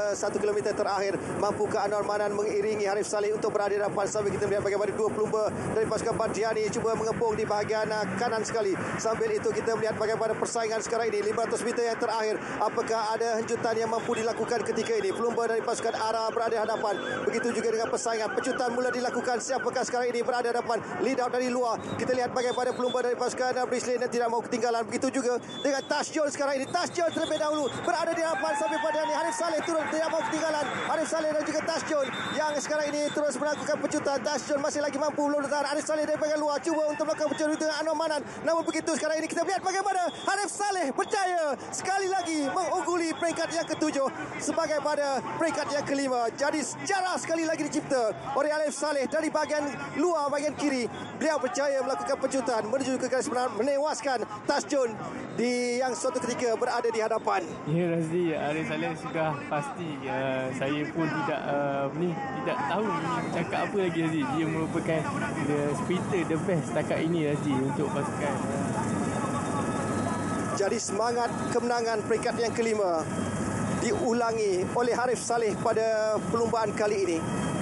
pada 1 kilometer terakhir. Mampukah Anwar Manan mengiringi Harif Saleh untuk berada di depan, sambil kita melihat bagaimana dua pelumba dari pasukan Badriani cuba mengepung di bahagian kanan sekali. Sambil itu kita melihat bagaimana persaingan sekarang ini 500 meter yang terakhir. Apakah ada henjutan yang mampu dilakukan ketika ini? Pelumba dari pasukan ARA berada di hadapan. Begitu juga dengan persaingan. Pecutan mula dilakukan. Siapakah sekarang ini berada di hadapan? Lead out dari luar. Kita lihat bagaimana pelumba dari pasukan Brisbane yang tidak mahu ketinggalan. Begitu juga dengan Tasjol sekarang ini. Tasjol terlebih dahulu berada di hadapan sambil pada ini. Harif Saleh turun tidak mahu ketinggalan. Harif Saleh dan juga Tasjol yang sekarang ini terus melakukan pecutan. Tasjol masih lagi mampu belum bertahan. Harif Saleh dari bahagian luar cuba untuk melakukan pecutan dengan Anwar Manan. Namun begitu sekarang ini kita melihat bagaimana Harif Saleh berjaya sekali lagi mengungguli peringkat yang ke-7 sebagai pada peringkat yang ke-5. Jadi sejarah sekali lagi dicipta oleh Harif Saleh dari bahagian luar, bahagian kiri. Beliau berjaya melakukan pecutan menuju ke garis menang, menewaskan Tasjun di yang suatu ketika berada di hadapan. Ya Razli, Harif Saleh sudah pasti. Saya pun tidak tahu cakap apa lagi Razli. Dia merupakan sprinter the best setakat ini Razli untuk pasukan. Jadi semangat kemenangan peringkat yang ke-5 diulangi oleh Harif Saleh pada perlumbaan kali ini.